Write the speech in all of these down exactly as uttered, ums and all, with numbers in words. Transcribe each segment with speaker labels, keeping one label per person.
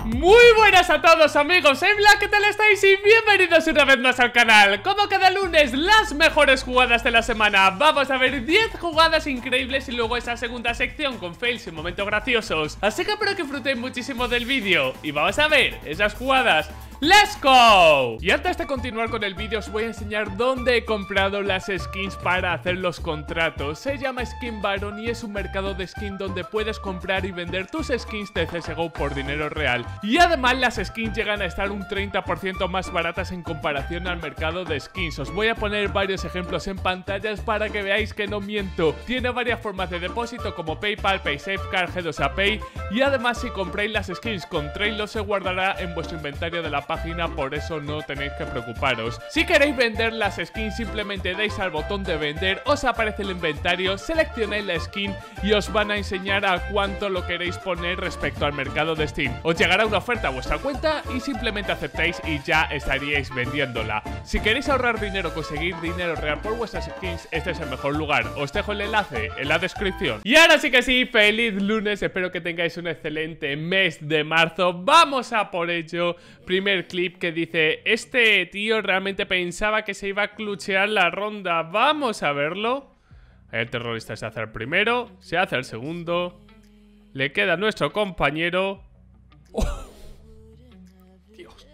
Speaker 1: Muy buenas a todos amigos, soy Black, ¿qué tal estáis? Y bienvenidos una vez más al canal. Como cada lunes, las mejores jugadas de la semana. Vamos a ver diez jugadas increíbles y luego esa segunda sección con fails y momentos graciosos. Así que espero que disfrutéis muchísimo del vídeo y vamos a ver esas jugadas. ¡Let's go! Y antes de continuar con el vídeo os voy a enseñar dónde he comprado las skins para hacer los contratos. Se llama Skin Baron y es un mercado de skin donde puedes comprar y vender tus skins de C S G O por dinero real. Y además las skins llegan a estar un treinta por ciento más baratas en comparación al mercado de skins. Os voy a poner varios ejemplos en pantallas para que veáis que no miento. Tiene varias formas de depósito como PayPal, PaySafeCard, G dos A Pay. Y además si compráis las skins con Trailer se guardará en vuestro inventario de la página, por eso no tenéis que preocuparos. Si queréis vender las skins simplemente dais al botón de vender, os aparece el inventario, seleccionáis la skin y os van a enseñar a cuánto lo queréis poner respecto al mercado de Steam. Os llegará una oferta a vuestra cuenta y simplemente aceptáis y ya estaríais vendiéndola. Si queréis ahorrar dinero, conseguir dinero real por vuestras skins, este es el mejor lugar. Os dejo el enlace en la descripción. Y ahora sí que sí, feliz lunes, espero que tengáis un excelente mes de marzo. Vamos a por ello. Primer clip que dice: este tío realmente pensaba que se iba a cluchear la ronda. Vamos a verlo. El terrorista se hace el primero, se hace el segundo, le queda a nuestro compañero. ¡Oh! Dios.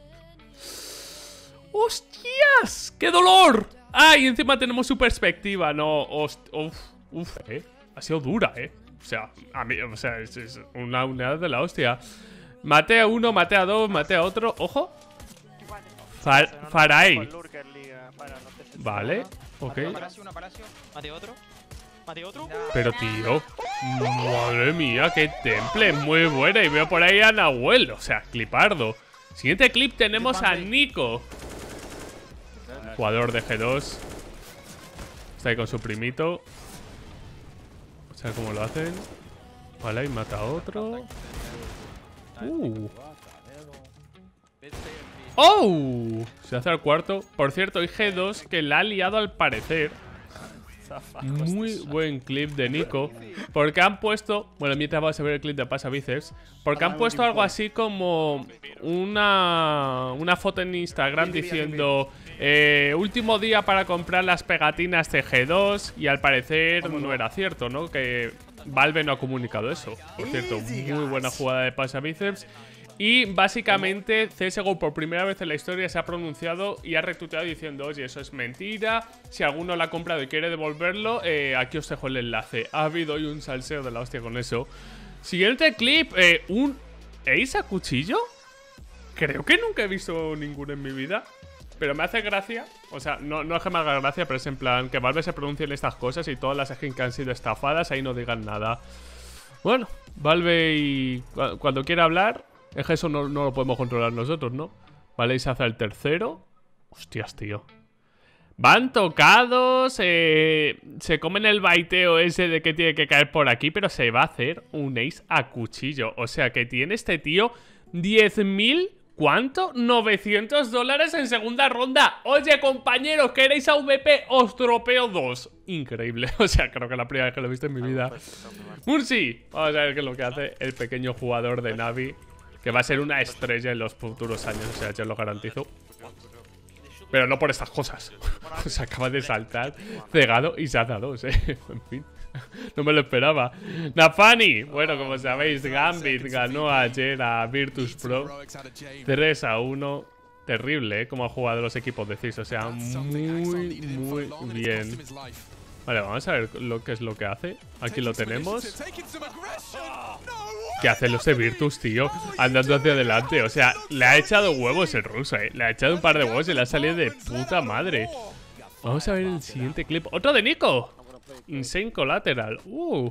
Speaker 1: ¡Hostias! ¡Qué dolor! ¡Ah! Y encima tenemos su perspectiva. No, uf, uf, eh. Ha sido dura, eh. O sea, a mí, o sea, es, es una unidad de la hostia. Maté a uno, maté a dos, maté a otro. ¡Ojo! Far Farai. Vale, ok. Pero tío, madre mía, qué temple, muy buena. Y veo por ahí a Nahuel, o sea, clipardo. Siguiente clip tenemos a Nico, jugador de G dos. Está ahí con su primito. O sea, cómo lo hacen. Vale, y mata a otro. Uh. ¡Oh! Se hace al cuarto. Por cierto, hay G dos que la ha liado al parecer. Muy buen clip de Nico. Porque han puesto... Bueno, mientras vas a ver el clip de Pasa Bíceps. Porque han puesto algo así como una, una foto en Instagram diciendo eh, último día para comprar las pegatinas de G dos. Y al parecer no era cierto, ¿no? Que Valve no ha comunicado eso. Por cierto, muy buena jugada de Pasa Bíceps. Y básicamente C S G O por primera vez en la historia se ha pronunciado y ha retuiteado diciendo: oye, eso es mentira. Si alguno lo ha comprado y quiere devolverlo, eh, aquí os dejo el enlace. Ha habido hoy un salseo de la hostia con eso. Siguiente clip, eh, un Ace a cuchillo. Creo que nunca he visto ninguno en mi vida, pero me hace gracia. O sea, no, no es que me haga gracia, pero es en plan que Valve se pronuncien estas cosas y todas las skins que han sido estafadas ahí no digan nada. Bueno, Valve y cuando quiera hablar, es que eso no, no lo podemos controlar nosotros, ¿no? Vale, y se hace el tercero. Hostias, tío. Van tocados. Eh, se comen el baiteo ese de que tiene que caer por aquí, pero se va a hacer un ace a cuchillo. O sea que tiene este tío diez mil... ¿Cuánto? novecientos dólares en segunda ronda. Oye, compañeros, ¿queréis A V P? Os tropeo dos. Increíble. O sea, creo que es la primera vez que lo he visto en mi vida. Mursi. Vamos a ver qué es lo que hace el pequeño jugador de Navi, que va a ser una estrella en los futuros años. O sea, yo lo garantizo. Pero no por estas cosas. O sea, acaba de saltar cegado y se hace a dos, eh. En fin. No me lo esperaba. Nafani, bueno, como sabéis, Gambit ganó ayer a Virtus Pro tres a uno. Terrible, ¿eh? Como han jugado los equipos de C I S. O sea, muy, muy bien. Vale, vamos a ver lo que es lo que hace. Aquí lo tenemos. ¿Qué hacen los de Virtus, tío? Andando hacia adelante. O sea, le ha echado huevos el ruso, ¿eh? Le ha echado un par de huevos y le ha salido de puta madre. Vamos a ver el siguiente clip. ¡Otro de Nico! Insane Collateral. Uh.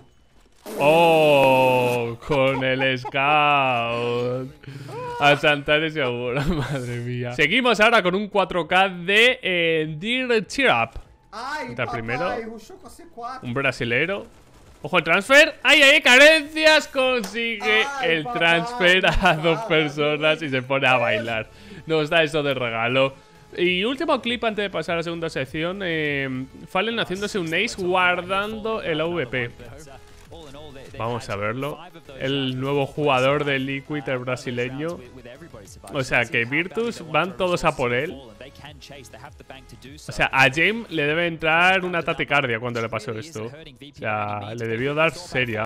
Speaker 1: Oh, con el Scout. A Santares seguro. Madre mía. Seguimos ahora con un cuatro K de eh, Dear Cheer Up. Entra primero. Un brasilero. Ojo el transfer. ¡Ay, ay! Carencias. Consigue el transfer a dos personas y se pone a bailar. Nos da eso de regalo. Y último clip antes de pasar a la segunda sección. eh, Fallen haciéndose un ace guardando el A V P. Vamos a verlo. El nuevo jugador de Liquid, el brasileño. O sea, que Virtus van todos a por él. O sea, a James le debe entrar una taquicardia cuando le pasó esto. O sea, le debió dar seria.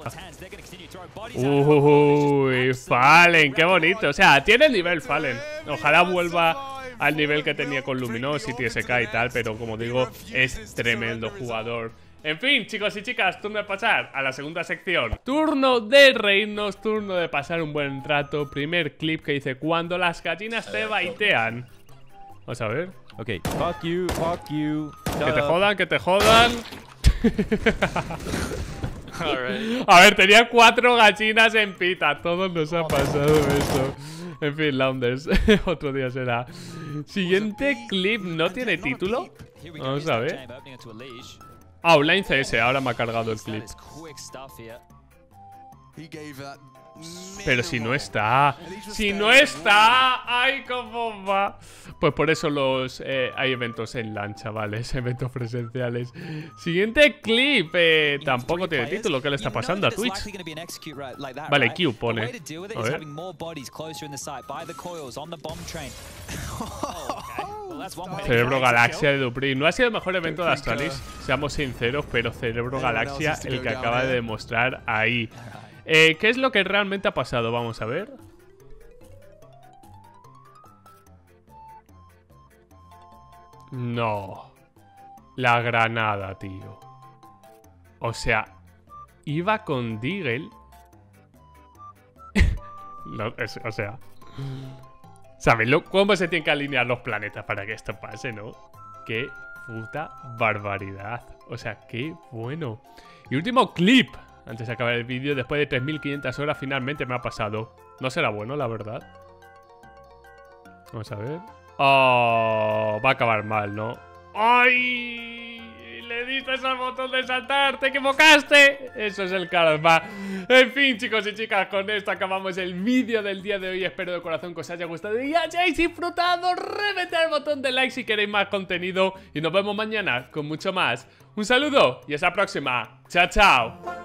Speaker 1: Uy, Fallen, qué bonito. O sea, tiene el nivel Fallen. Ojalá vuelva al nivel que tenía con Luminosity, S K y tal. Pero como digo, es tremendo jugador. En fin, chicos y chicas, turno de pasar a la segunda sección. Turno de reírnos, turno de pasar un buen rato. Primer clip que dice: cuando las gallinas te baitean. Vamos a ver.
Speaker 2: Ok, fuck you, fuck you.
Speaker 1: Que te jodan, que te jodan. A ver, tenía cuatro gallinas en pita. A todos nos ha pasado eso. En fin, Launders. Otro día será. Siguiente clip, ¿no tiene título? Vamos a ver. Ah, Online C S, ahora me ha cargado el clip. Pero si no está, si no está, ¡ay, cómo va! Pues por eso los eh, hay eventos en LAN, chavales, eventos presenciales. Siguiente clip, eh, tampoco tiene título. ¿Qué le está pasando a Twitch? Vale, Q pone. A ver. Cerebro Galaxia de Dupree. No ha sido el mejor evento de Astralis, seamos sinceros, pero Cerebro Galaxia el que acaba de demostrar ahí. Eh, ¿Qué es lo que realmente ha pasado? Vamos a ver. No. La granada, tío. O sea, iba con Deagle. No, es, o sea... ¿Sabéis cómo se tienen que alinear los planetas para que esto pase, no? ¡Qué puta barbaridad! O sea, qué bueno. Y último clip. Antes de acabar el vídeo, después de tres mil quinientas horas, finalmente me ha pasado. No será bueno, la verdad. Vamos a ver. Oh, va a acabar mal, ¿no? ¡Ay! Le diste al botón de saltar, te equivocaste. Eso es el karma. En fin, chicos y chicas, con esto acabamos el vídeo del día de hoy. Espero de corazón que os haya gustado y hayáis disfrutado. Reventad el botón de like si queréis más contenido. Y nos vemos mañana con mucho más. Un saludo y hasta la próxima. Chao, chao.